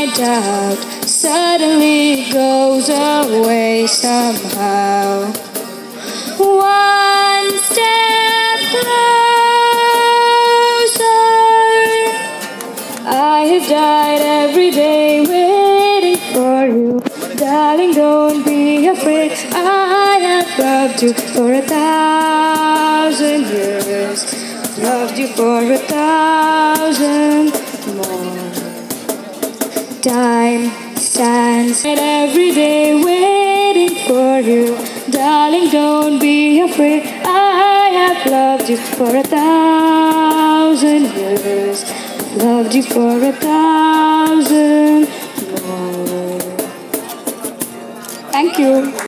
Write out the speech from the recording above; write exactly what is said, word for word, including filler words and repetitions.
my doubt suddenly goes away somehow. One step closer. I have died every day waiting for you. Darling, don't be afraid. I have loved you for a thousand years. Loved you for a thousand more. Time stands every day waiting for you. Darling, don't be afraid. I have loved you for a thousand years. Loved you for a thousand more. Thank you.